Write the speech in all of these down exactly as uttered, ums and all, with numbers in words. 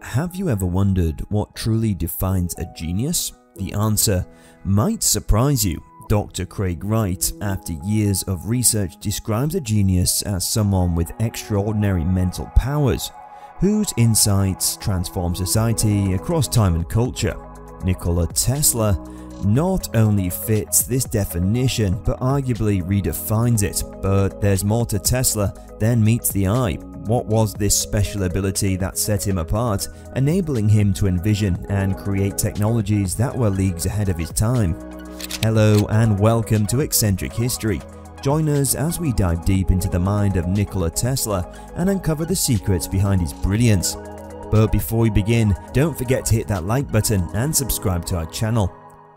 Have you ever wondered what truly defines a genius? The answer might surprise you. Doctor Craig Wright, after years of research, describes a genius as someone with extraordinary mental powers, whose insights transform society across time and culture. Nikola Tesla not only fits this definition, but arguably redefines it. But there's more to Tesla than meets the eye. What was this special ability that set him apart, enabling him to envision and create technologies that were leagues ahead of his time? Hello and welcome to Eccentric History. Join us as we dive deep into the mind of Nikola Tesla and uncover the secrets behind his brilliance. But before we begin, don't forget to hit that like button and subscribe to our channel.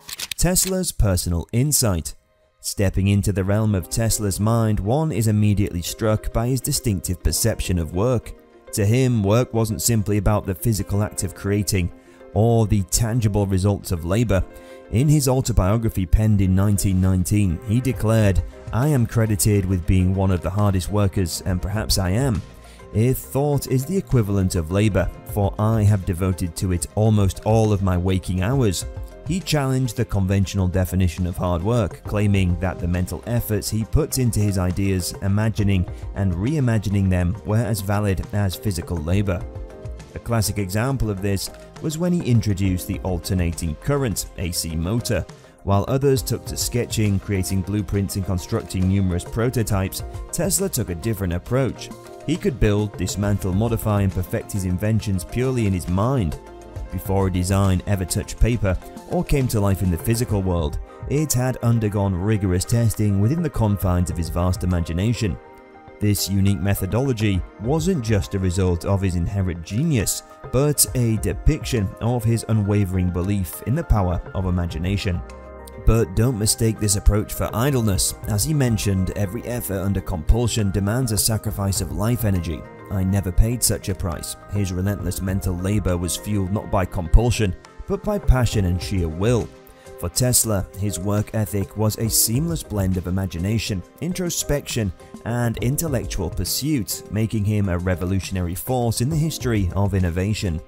Tesla's personal insight. Stepping into the realm of Tesla's mind, one is immediately struck by his distinctive perception of work. To him, work wasn't simply about the physical act of creating or the tangible results of labor. In his autobiography penned in nineteen nineteen, he declared, "I am credited with being one of the hardest workers, and perhaps I am. If thought is the equivalent of labor, for I have devoted to it almost all of my waking hours." He challenged the conventional definition of hard work, claiming that the mental efforts he puts into his ideas, imagining and reimagining them, were as valid as physical labor. A classic example of this was when he introduced the alternating current A C motor. While others took to sketching, creating blueprints and constructing numerous prototypes, Tesla took a different approach. He could build, dismantle, modify and perfect his inventions purely in his mind. Before a design ever touched paper or came to life in the physical world, it had undergone rigorous testing within the confines of his vast imagination. This unique methodology wasn't just a result of his inherent genius, but a depiction of his unwavering belief in the power of imagination. But don't mistake this approach for idleness. As he mentioned, every effort under compulsion demands a sacrifice of life energy. I never paid such a price. His relentless mental labor was fueled not by compulsion, but by passion and sheer will. For Tesla, his work ethic was a seamless blend of imagination, introspection, and intellectual pursuit, making him a revolutionary force in the history of innovation.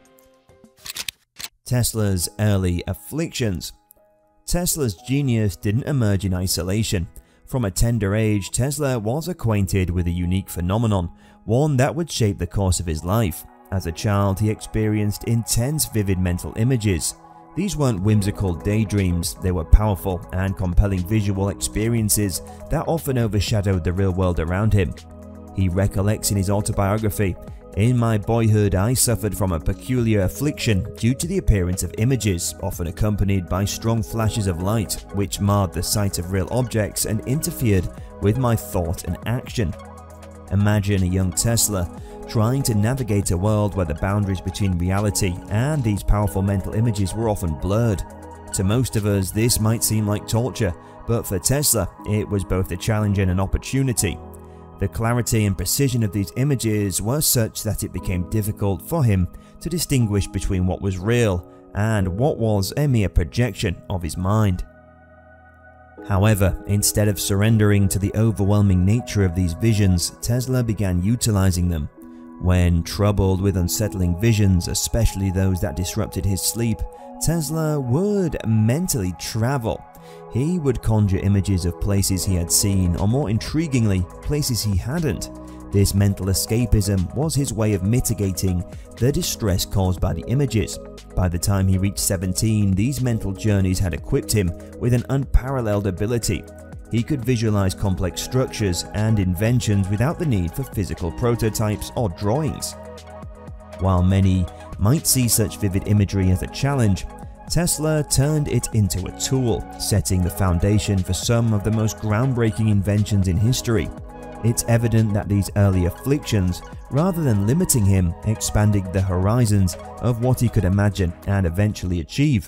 Tesla's early afflictions. Tesla's genius didn't emerge in isolation. From a tender age, Tesla was acquainted with a unique phenomenon, one that would shape the course of his life. As a child, he experienced intense, vivid mental images. These weren't whimsical daydreams, they were powerful and compelling visual experiences that often overshadowed the real world around him. He recollects in his autobiography, "In my boyhood, I suffered from a peculiar affliction due to the appearance of images, often accompanied by strong flashes of light, which marred the sight of real objects and interfered with my thought and action." Imagine a young Tesla trying to navigate a world where the boundaries between reality and these powerful mental images were often blurred. To most of us, this might seem like torture, but for Tesla, it was both a challenge and an opportunity. The clarity and precision of these images were such that it became difficult for him to distinguish between what was real and what was a mere projection of his mind. However, instead of surrendering to the overwhelming nature of these visions, Tesla began utilizing them. When troubled with unsettling visions, especially those that disrupted his sleep, Tesla would mentally travel. He would conjure images of places he had seen, or more intriguingly, places he hadn't. This mental escapism was his way of mitigating the distress caused by the images. By the time he reached seventeen, these mental journeys had equipped him with an unparalleled ability. He could visualize complex structures and inventions without the need for physical prototypes or drawings. While many might see such vivid imagery as a challenge, Tesla turned it into a tool, setting the foundation for some of the most groundbreaking inventions in history. It's evident that these early afflictions, rather than limiting him, expanded the horizons of what he could imagine and eventually achieve.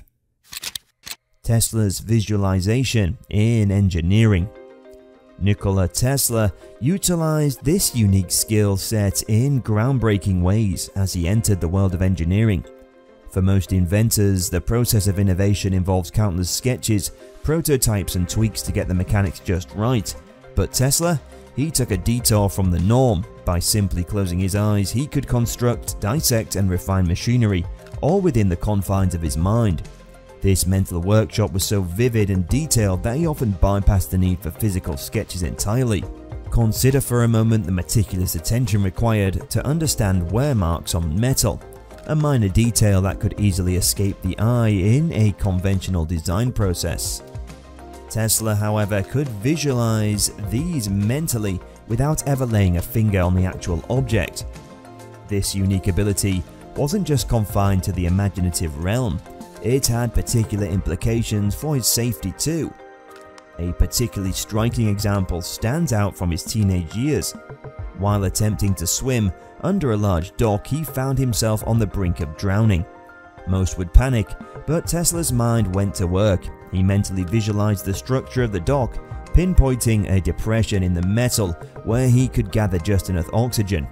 Tesla's visualization in engineering. Nikola Tesla utilized this unique skill set in groundbreaking ways as he entered the world of engineering. For most inventors, the process of innovation involves countless sketches, prototypes and tweaks to get the mechanics just right. But Tesla, he took a detour from the norm. By simply closing his eyes, he could construct, dissect and refine machinery, all within the confines of his mind. This mental workshop was so vivid and detailed that he often bypassed the need for physical sketches entirely. Consider for a moment the meticulous attention required to understand wear marks on metal, a minor detail that could easily escape the eye in a conventional design process. Tesla, however, could visualize these mentally without ever laying a finger on the actual object. This unique ability wasn't just confined to the imaginative realm, it had particular implications for his safety too. A particularly striking example stands out from his teenage years. While attempting to swim under a large dock, he found himself on the brink of drowning. Most would panic, but Tesla's mind went to work. He mentally visualized the structure of the dock, pinpointing a depression in the metal where he could gather just enough oxygen.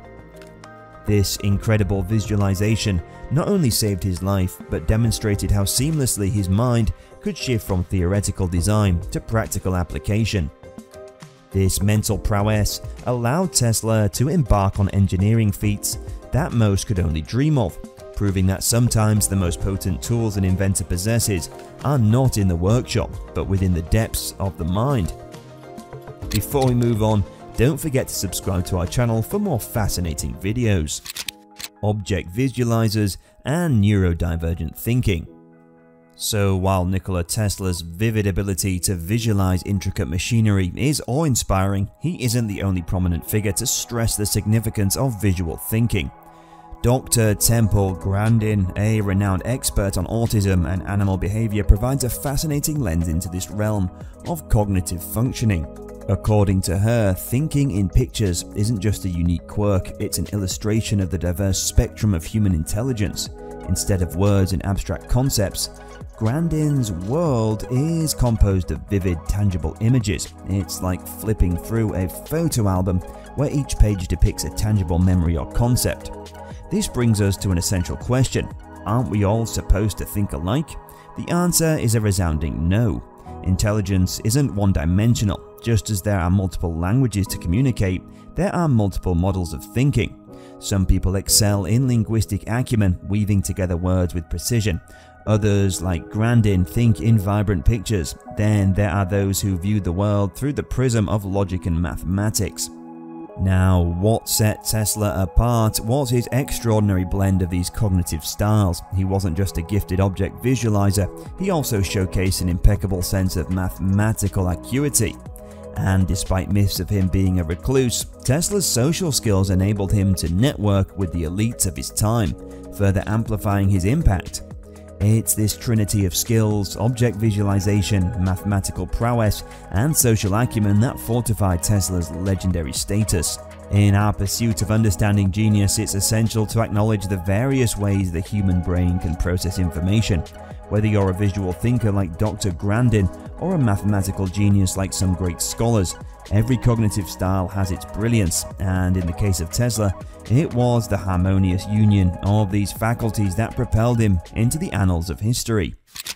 This incredible visualization not only saved his life, but demonstrated how seamlessly his mind could shift from theoretical design to practical application. This mental prowess allowed Tesla to embark on engineering feats that most could only dream of, proving that sometimes the most potent tools an inventor possesses are not in the workshop, but within the depths of the mind. Before we move on, don't forget to subscribe to our channel for more fascinating videos. Object visualizers and neurodivergent thinking. So while Nikola Tesla's vivid ability to visualize intricate machinery is awe-inspiring, he isn't the only prominent figure to stress the significance of visual thinking. Doctor Temple Grandin, a renowned expert on autism and animal behavior, provides a fascinating lens into this realm of cognitive functioning. According to her, thinking in pictures isn't just a unique quirk, it's an illustration of the diverse spectrum of human intelligence. Instead of words and abstract concepts, Grandin's world is composed of vivid, tangible images. It's like flipping through a photo album where each page depicts a tangible memory or concept. This brings us to an essential question: aren't we all supposed to think alike? The answer is a resounding no. Intelligence isn't one-dimensional. Just as there are multiple languages to communicate, there are multiple models of thinking. Some people excel in linguistic acumen, weaving together words with precision. Others, like Grandin, think in vibrant pictures. Then there are those who view the world through the prism of logic and mathematics. Now, what set Tesla apart was his extraordinary blend of these cognitive styles. He wasn't just a gifted object visualizer, he also showcased an impeccable sense of mathematical acuity. And despite myths of him being a recluse, Tesla's social skills enabled him to network with the elites of his time, further amplifying his impact. It's this trinity of skills, object visualization, mathematical prowess, and social acumen that fortified Tesla's legendary status. In our pursuit of understanding genius, it's essential to acknowledge the various ways the human brain can process information. Whether you're a visual thinker like Doctor Grandin or a mathematical genius like some great scholars, every cognitive style has its brilliance, and in the case of Tesla, it was the harmonious union of these faculties that propelled him into the annals of history.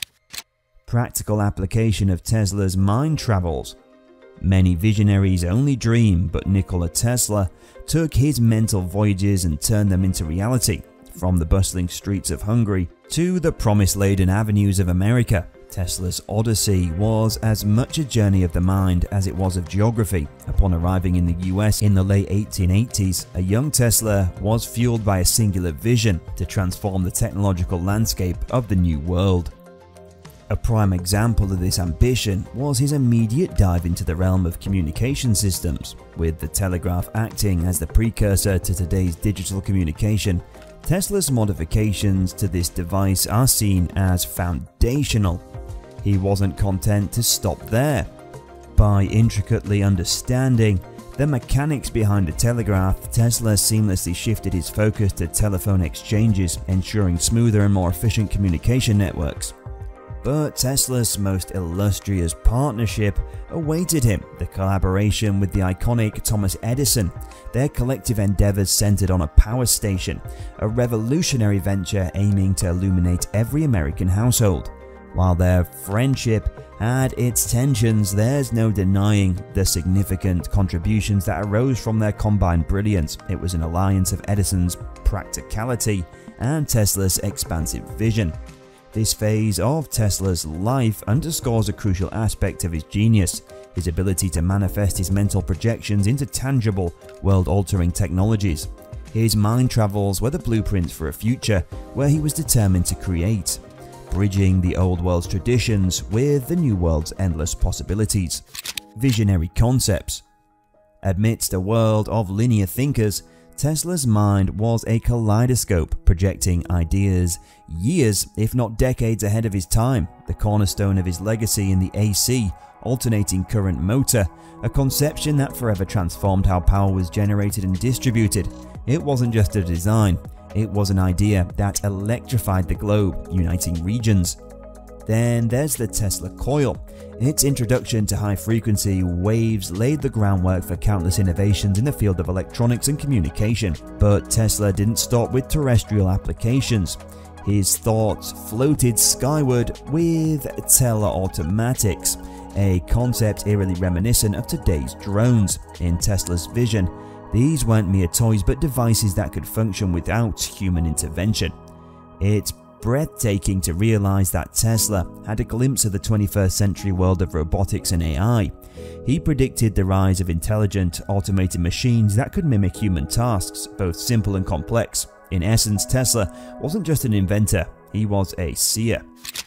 Practical application of Tesla's mind travels. Many visionaries only dream, but Nikola Tesla took his mental voyages and turned them into reality. From the bustling streets of Hungary to the promise-laden avenues of America, Tesla's odyssey was as much a journey of the mind as it was of geography. Upon arriving in the U S in the late eighteen eighties, a young Tesla was fueled by a singular vision to transform the technological landscape of the New World. A prime example of this ambition was his immediate dive into the realm of communication systems. With the telegraph acting as the precursor to today's digital communication, Tesla's modifications to this device are seen as foundational. He wasn't content to stop there. By intricately understanding the mechanics behind the telegraph, Tesla seamlessly shifted his focus to telephone exchanges, ensuring smoother and more efficient communication networks. But Tesla's most illustrious partnership awaited him, the collaboration with the iconic Thomas Edison. Their collective endeavors centered on a power station, a revolutionary venture aiming to illuminate every American household. While their friendship had its tensions, there's no denying the significant contributions that arose from their combined brilliance. It was an alliance of Edison's practicality and Tesla's expansive vision. This phase of Tesla's life underscores a crucial aspect of his genius, his ability to manifest his mental projections into tangible, world-altering technologies. His mind travels were the blueprints for a future where he was determined to create, bridging the old world's traditions with the new world's endless possibilities. Visionary concepts. Amidst a world of linear thinkers, Tesla's mind was a kaleidoscope, projecting ideas years, if not decades ahead of his time. The cornerstone of his legacy in the A C, alternating current motor, a conception that forever transformed how power was generated and distributed. It wasn't just a design, it was an idea that electrified the globe, uniting regions. Then there's the Tesla coil. Its introduction to high-frequency waves laid the groundwork for countless innovations in the field of electronics and communication. But Tesla didn't stop with terrestrial applications. His thoughts floated skyward with teleautomatics, a concept eerily reminiscent of today's drones. In Tesla's vision, these weren't mere toys but devices that could function without human intervention. It's breathtaking to realize that Tesla had a glimpse of the twenty-first century world of robotics and A I. He predicted the rise of intelligent, automated machines that could mimic human tasks, both simple and complex. In essence, Tesla wasn't just an inventor, he was a seer.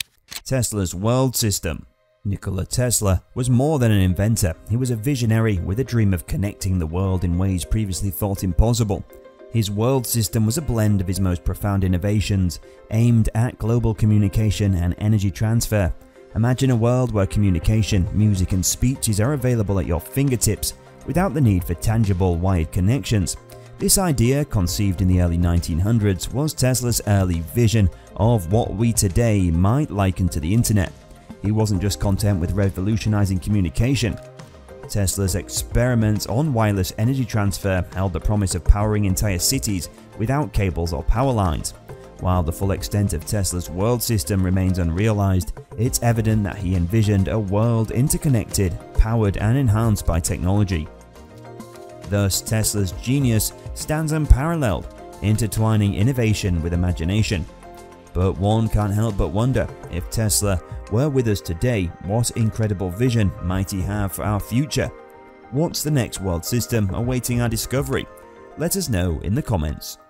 Tesla's world system. Nikola Tesla was more than an inventor, he was a visionary with a dream of connecting the world in ways previously thought impossible. His world system was a blend of his most profound innovations, aimed at global communication and energy transfer. Imagine a world where communication, music and speeches are available at your fingertips without the need for tangible wired connections. This idea, conceived in the early nineteen hundreds, was Tesla's early vision of what we today might liken to the internet. He wasn't just content with revolutionizing communication. Tesla's experiments on wireless energy transfer held the promise of powering entire cities without cables or power lines. While the full extent of Tesla's world system remains unrealized, it's evident that he envisioned a world interconnected, powered and enhanced by technology. Thus, Tesla's genius stands unparalleled, intertwining innovation with imagination. But one can't help but wonder, if Tesla were with us today, what incredible vision might he have for our future? What's the next world system awaiting our discovery? Let us know in the comments.